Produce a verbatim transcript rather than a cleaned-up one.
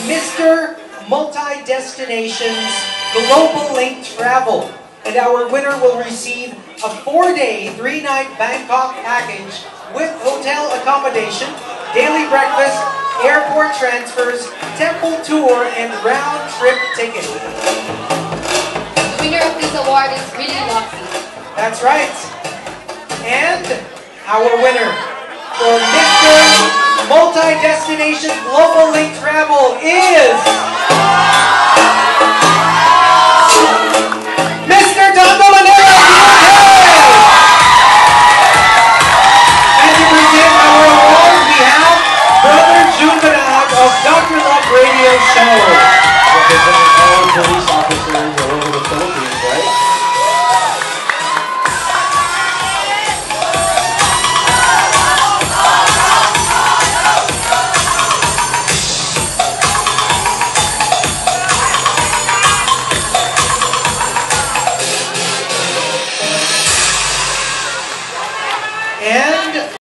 Mister Multi-Destinations Globalink Travel. And our winner will receive a four-day, three-night Bangkok package with hotel accommodation, daily breakfast, airport transfers, temple tour, and round-trip ticket. The winner of this award is really lucky. That's right. And our winner for Mister Multi-Destination Globalink Travel is Mister Dondolanero! And to present our award, we have Brother June Manag of Doctor Love Radio Show. Representing all police officers all over the Philippines, right? And